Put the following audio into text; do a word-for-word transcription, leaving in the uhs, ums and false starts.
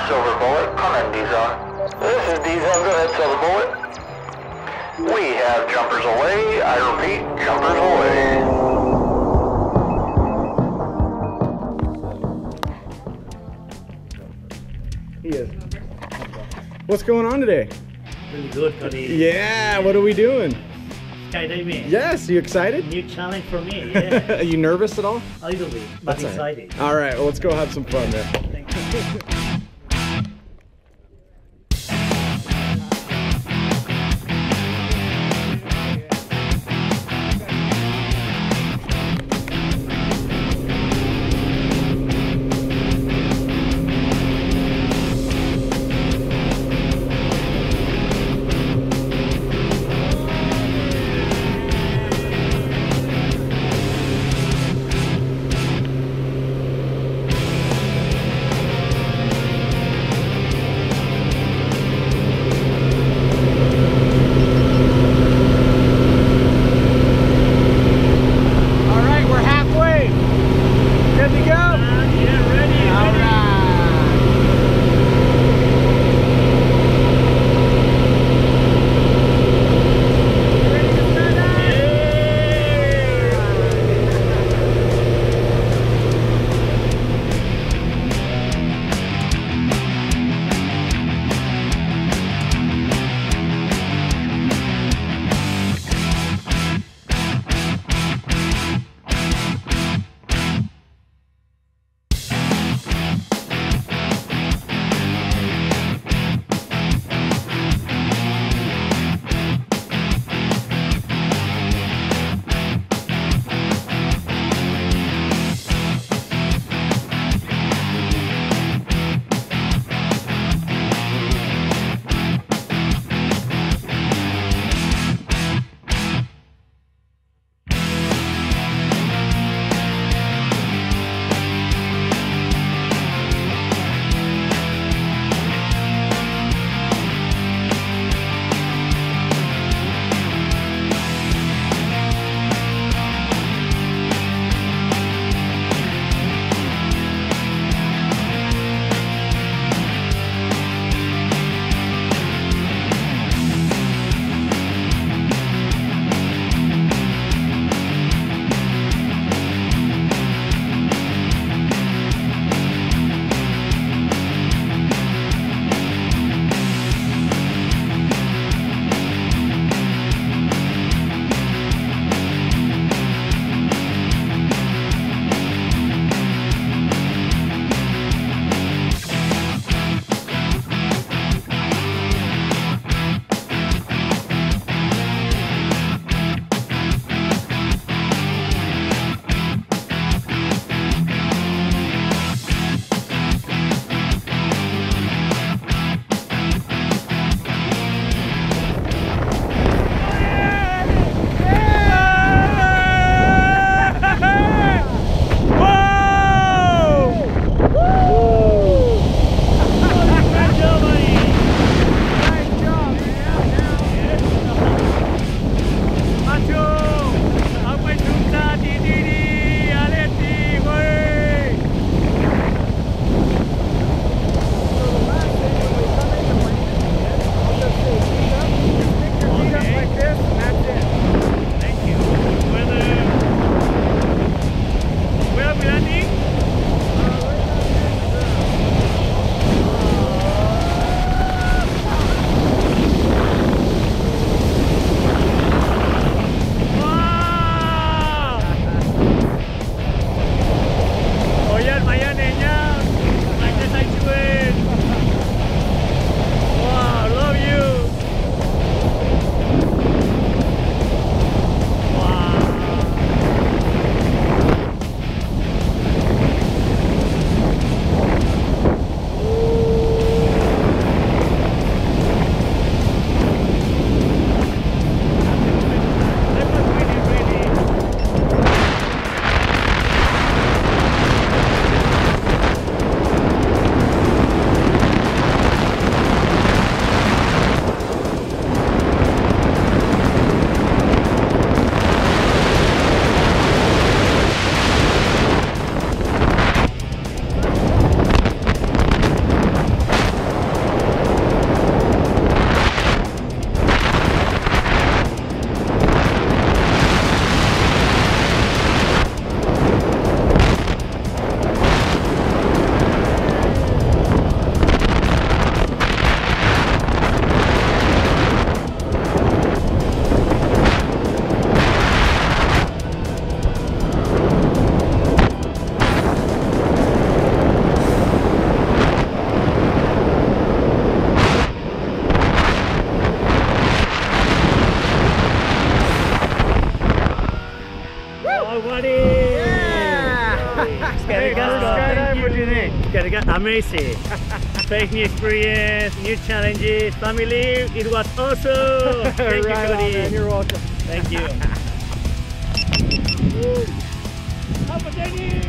Silver Bullet, come in, D zone. This is D zone, go ahead, Silver Bullet. We have jumpers away, I repeat, jumpers away. He is. What's going on today? Really good, buddy. Yeah, what are we doing? Skydiving. Yes, you excited? New challenge for me, yeah. Are you nervous at all? A little bit, but That's excited. All right, well, let's go have some fun then. Thank you. Skydive amazing. Fake new experience, new challenges, family. It was awesome. Thank Right you, on, Cody. man. You're welcome. Thank you. Woo. Up, Danny.